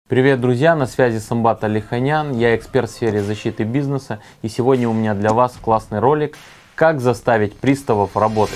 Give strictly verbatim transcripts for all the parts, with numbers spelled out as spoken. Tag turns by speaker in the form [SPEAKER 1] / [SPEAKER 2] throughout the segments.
[SPEAKER 1] Привет, друзья! На связи Самбат Алиханян, я эксперт в сфере защиты бизнеса, и сегодня у меня для вас классный ролик «Как заставить приставов работать».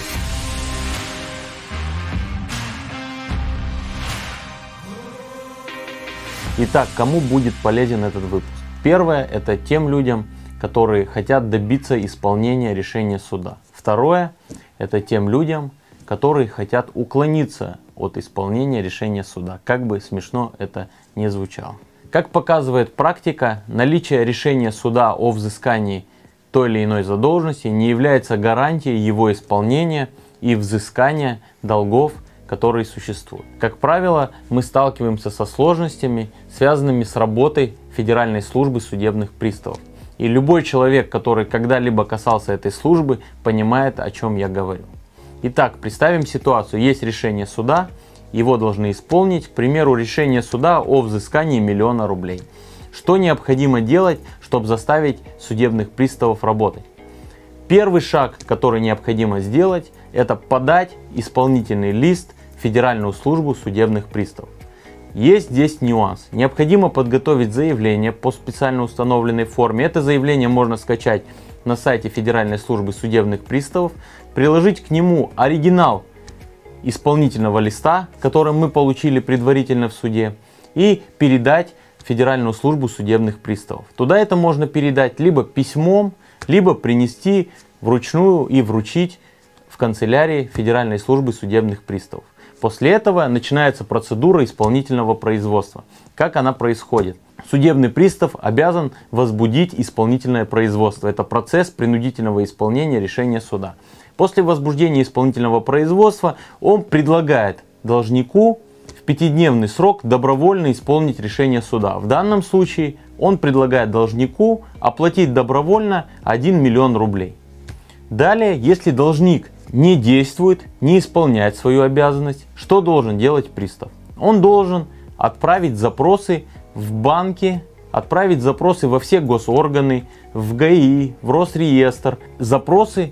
[SPEAKER 1] Итак, кому будет полезен этот выпуск? Первое – это тем людям, которые хотят добиться исполнения решения суда. Второе – это тем людям, которые хотят уклониться от исполнения решения суда, как бы смешно это не звучало. Как показывает практика, наличие решения суда о взыскании той или иной задолженности не является гарантией его исполнения и взыскания долгов, которые существуют. Как правило, мы сталкиваемся со сложностями, связанными с работой Федеральной службы судебных приставов. И любой человек, который когда-либо касался этой службы, понимает, о чем я говорю. Итак, представим ситуацию. Есть решение суда, его должны исполнить, к примеру, решение суда о взыскании миллиона рублей. Что необходимо делать, чтобы заставить судебных приставов работать? Первый шаг, который необходимо сделать, это подать исполнительный лист в Федеральную службу судебных приставов. Есть здесь нюанс. Необходимо подготовить заявление по специально установленной форме. Это заявление можно скачать на сайте Федеральной службы судебных приставов, приложить к нему оригинал исполнительного листа, который мы получили предварительно в суде, и передать в Федеральную службу судебных приставов. Туда это можно передать либо письмом, либо принести вручную и вручить в канцелярии Федеральной службы судебных приставов. После этого начинается процедура исполнительного производства. Как она происходит? Судебный пристав обязан возбудить исполнительное производство. Это процесс принудительного исполнения решения суда. После возбуждения исполнительного производства он предлагает должнику в пятидневный срок добровольно исполнить решение суда. В данном случае он предлагает должнику оплатить добровольно один миллион рублей. Далее, если должник не действует, не исполняет свою обязанность, что должен делать пристав? Он должен отправить запросы в банки, отправить запросы во все госорганы, в ГАИ, в Росреестр, запросы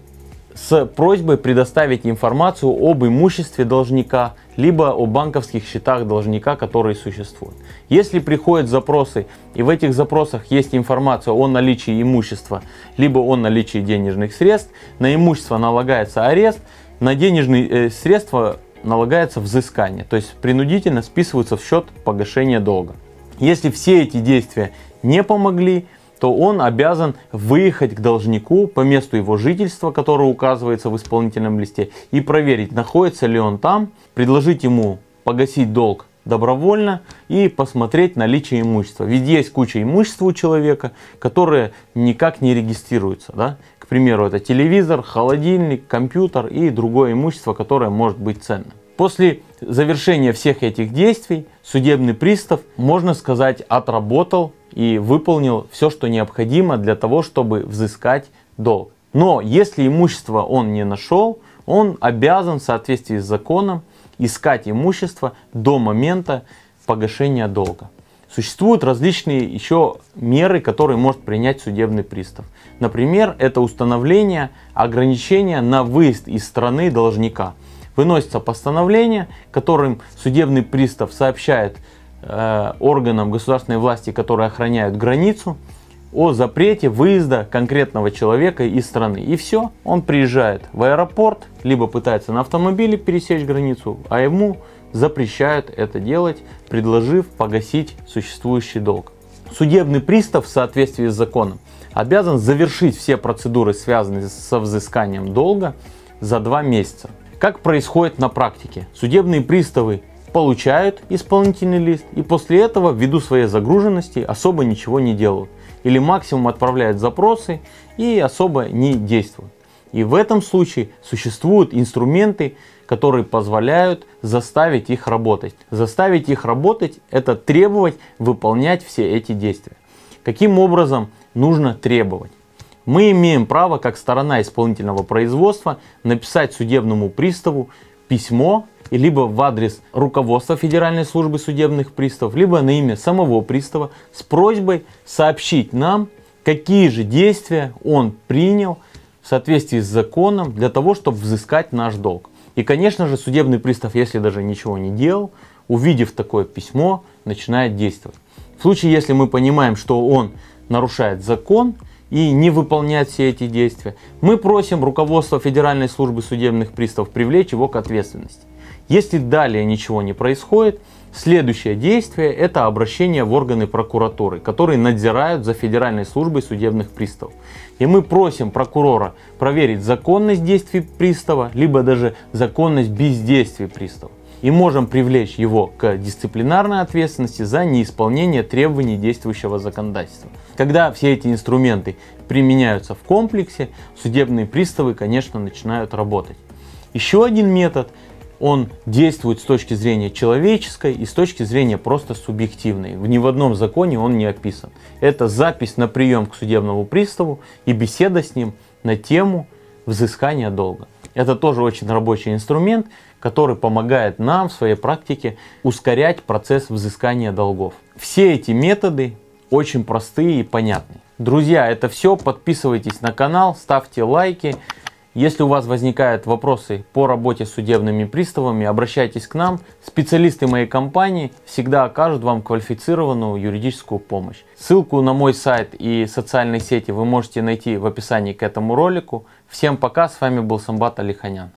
[SPEAKER 1] с просьбой предоставить информацию об имуществе должника, либо о банковских счетах должника, которые существуют. Если приходят запросы, и в этих запросах есть информация о наличии имущества, либо о наличии денежных средств, на имущество налагается арест, на денежные э, средства налагается взыскание, то есть принудительно списываются в счет погашения долга. Если все эти действия не помогли, то он обязан выехать к должнику по месту его жительства, которое указывается в исполнительном листе, и проверить, находится ли он там, предложить ему погасить долг добровольно и посмотреть наличие имущества. Ведь есть куча имущества у человека, которое никак не регистрируется. Да? К примеру, это телевизор, холодильник, компьютер и другое имущество, которое может быть ценным. После завершения всех этих действий судебный пристав, можно сказать, отработал и выполнил все, что необходимо для того, чтобы взыскать долг. Но если имущество он не нашел, он обязан в соответствии с законом искать имущество до момента погашения долга. Существуют различные еще меры, которые может принять судебный пристав. Например, это установление ограничения на выезд из страны должника. Выносится постановление, которым судебный пристав сообщает э, органам государственной власти, которые охраняют границу, о запрете выезда конкретного человека из страны. И все, он приезжает в аэропорт, либо пытается на автомобиле пересечь границу, а ему запрещают это делать, предложив погасить существующий долг. Судебный пристав в соответствии с законом обязан завершить все процедуры, связанные со взысканием долга, за два месяца. Как происходит на практике? Судебные приставы получают исполнительный лист и после этого, ввиду своей загруженности, особо ничего не делают. Или максимум отправляют запросы и особо не действуют. И в этом случае существуют инструменты, которые позволяют заставить их работать. Заставить их работать – это требовать выполнять все эти действия. Каким образом нужно требовать? Мы имеем право, как сторона исполнительного производства, написать судебному приставу письмо либо в адрес руководства Федеральной службы судебных приставов, либо на имя самого пристава с просьбой сообщить нам, какие же действия он принял в соответствии с законом для того, чтобы взыскать наш долг. И, конечно же, судебный пристав, если даже ничего не делал, увидев такое письмо, начинает действовать. В случае, если мы понимаем, что он нарушает закон и не выполняет все эти действия, мы просим руководство Федеральной службы судебных приставов привлечь его к ответственности. Если далее ничего не происходит, следующее действие – это обращение в органы прокуратуры, которые надзирают за Федеральной службой судебных приставов. И мы просим прокурора проверить законность действий пристава, либо даже законность бездействия пристава. И можем привлечь его к дисциплинарной ответственности за неисполнение требований действующего законодательства. Когда все эти инструменты применяются в комплексе, судебные приставы, конечно, начинают работать. Еще один метод, он действует с точки зрения человеческой и с точки зрения просто субъективной. Ни в одном законе он не описан. Это запись на прием к судебному приставу и беседа с ним на тему взыскания долга. Это тоже очень рабочий инструмент, который помогает нам в своей практике ускорять процесс взыскания долгов. Все эти методы очень простые и понятные. Друзья, это все. Подписывайтесь на канал, ставьте лайки. Если у вас возникают вопросы по работе с судебными приставами, обращайтесь к нам. Специалисты моей компании всегда окажут вам квалифицированную юридическую помощь. Ссылку на мой сайт и социальные сети вы можете найти в описании к этому ролику. Всем пока, с вами был Самбат Алиханян.